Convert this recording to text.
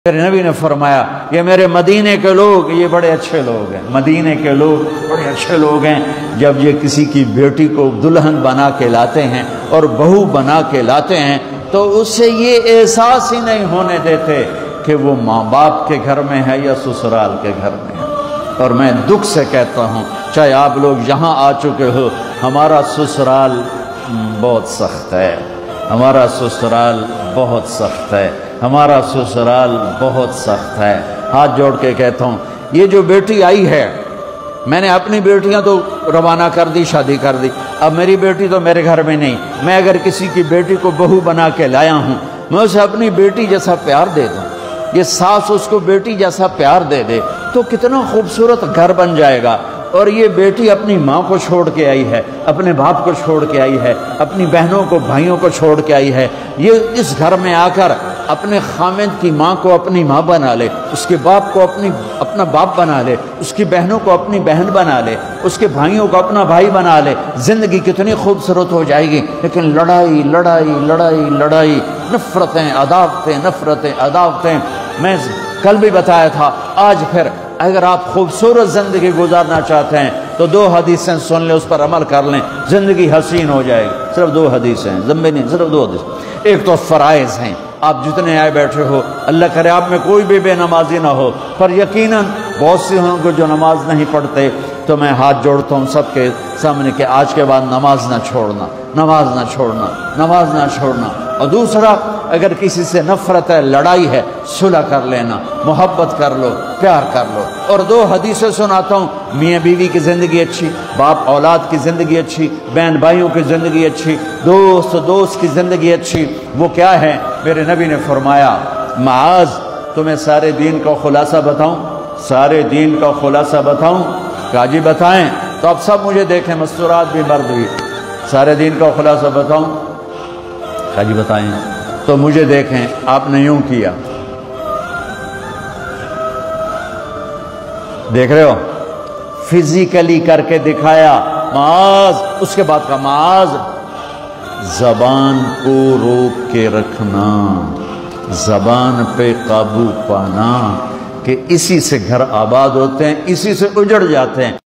میرے نبی نے فرمایا یہ میرے مدینے کے لوگ یہ بڑے اچھے لوگ ہیں، مدینے کے لوگ بڑے اچھے لوگ ہیں۔ جب یہ کسی کی بیٹی کو دلہن بنا کے لاتے ہیں اور بہو بنا کے لاتے ہیں تو اس سے یہ احساس ہی نہیں ہونے دیتے کہ وہ ماں باپ کے گھر میں ہے یا سسرال کے گھر میں ہے۔ اور میں دکھ سے کہتا ہوں، چاہے آپ لوگ یہاں آ چکے ہو، ہمارا سسرال بہت سخت ہے، ہمارا سسرال بہت سخت ہے، ہمارا سسرال بہت سخت ہے۔ ہاتھ جوڑ کے کہتا ہوں، یہ جو بیٹی آئی ہے، میں نے اپنی بیٹیاں تو روانہ کر دی، شادی کر دی، اب میری بیٹی تو میرے گھر میں نہیں۔ میں اگر کسی کی بیٹی کو بہو بنا کے لایا ہوں، میں اسے اپنی بیٹی جیسا پیار دے دوں، یہ ساس اس کو بیٹی جیسا پیار دے دے تو کتنا خوبصورت گھر بن جائے گا۔ اور یہ بیٹی اپنی ماں کو چھوڑ کے آئی ہے، اپنے باپ کو چھوڑ کے آئی ہے، اپنی بہنوں کو بھائیوں کو چھوڑ کے آئی ہے، یہ اس گھر میں آ کر اپنے خامد کی ماں کو اپنی ماں بنا لے، اس کے باپ کو اپنا باپ بنا لے، اس کی بہنوں کو اپنی بہن بنا لے، اس کے بھائیوں کو اپنا بھائی بنا لے، زندگی کتنی خوبصورت ہو جائے گی۔ لیکن لڑائی لڑائی لڑائی لڑائی، نفرتیں عداوتیں، نفرتیں عداوتیں۔ میں کل بھی بتایا تھا، آج پھر اگر آپ خوبصورت زندگی گزارنا چاہتے ہیں تو 2 حدیثیں سن لیں، اس پر عمل کر لیں، زندگی حسین ہو جائے گی۔ صرف 2 حدیثیں ہیں، ضمن نہیں، صرف 2 حدیث۔ ایک تو فرائض ہیں، آپ جتنے آئے بیٹھے ہو، اللہ کرے آپ میں کوئی بھی بے نمازی نہ ہو، پر یقیناً بہت سے ہوں گے جو نماز نہیں پڑھتے، تو میں ہاتھ جوڑتا ہوں سب کے سامنے کہ آج کے بعد نماز نہ چھوڑنا، نماز نہ چھوڑنا، نماز نہ چھوڑنا۔ اور دوسرا، اگر کسی سے نفرت ہے، لڑائی ہے، صلح کر لینا، محبت کر لو، پیار کر لو۔ اور 2 حدیثیں سناتا ہوں، میاں بیوی کی زندگی اچھی، باپ اولاد کی زندگی اچھی، بہن بھائیوں کی زندگی اچھی، دوست کی زندگی اچھی۔ وہ کیا ہے؟ میرے نبی نے فرمایا، معاذ تمہیں سارے دین کا خلاصہ بتاؤں، سارے دین کا خلاصہ بتاؤں؟ کہا جی بتائیں۔ تو اب سب مجھے دیکھیں، مستورات بھی مرد بھی، سارے دین کا خلاصہ بتاؤں؟ کہا جی بتائیں۔ تو مجھے دیکھیں، آپ نے یوں کیا، دیکھ رہے ہو، فزیکلی کر کے دکھایا، معاذ، اس کے بعد کا معاذ، زبان کو روک کے رکھنا، زبان پہ قابو پانا، کہ اسی سے گھر آباد ہوتے ہیں، اسی سے اجڑ جاتے ہیں۔